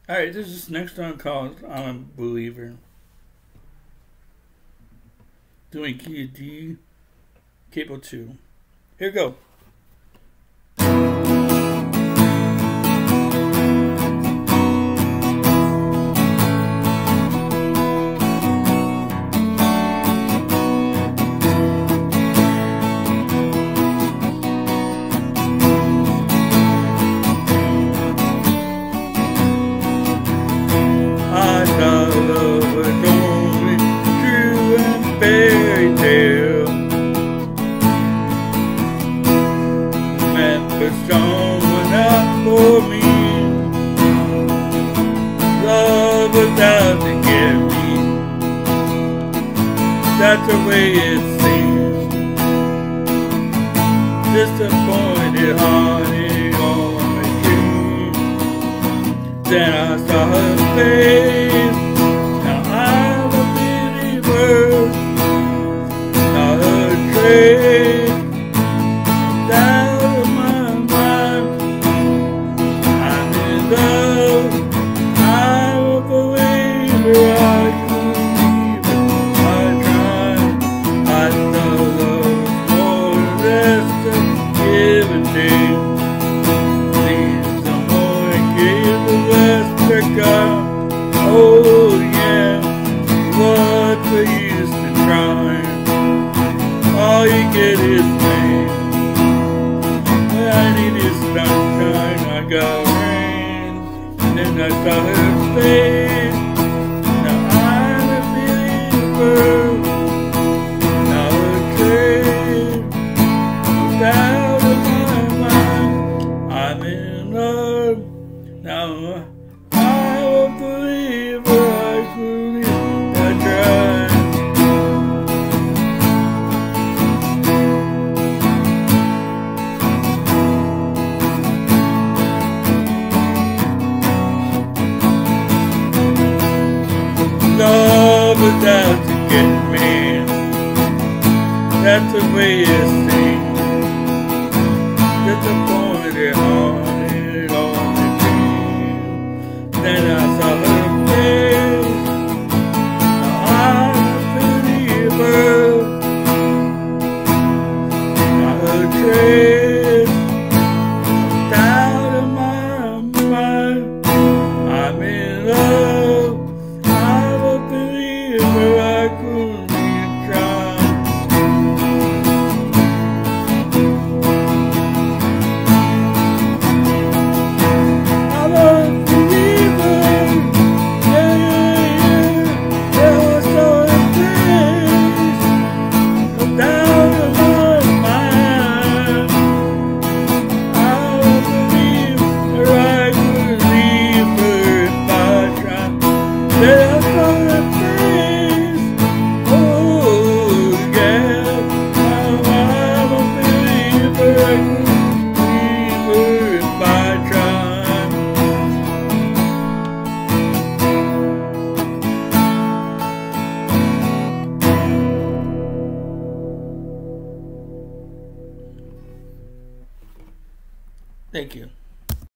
Alright, this is next one called I'm a Believer. Doing key D, capo 2. Here we go. Fairy tale, meant for someone out for me. Love was out to get me. That's the way it seems. Disappointed, haunted all my dreams. Then I saw her face. Now I'm a believer. Down in my mind, I'm in love. I'm a believer. I believe it. I tried. I know love more than to give and take. Need someone give the last trick out. Oh yeah, what's the use to try? All you get is pain. What I need is sunshine. I got rain, and then I saw her face. Now I'm a believer. Now a train out of my mind. I'm in love. Now I'm a believer. I believe. I tried. Love is out to get me. That's the way it seems. Disappointed, haunted all the dreams. Then I saw her face. Now I'm a believer. Now her trace down in my mind. I'm in love. I couldn't try. I'm a believer. Yeah, yeah, yeah. There was so things down in my mind. I'm a believer. I couldn't leave her if I tried. There's so Thank you.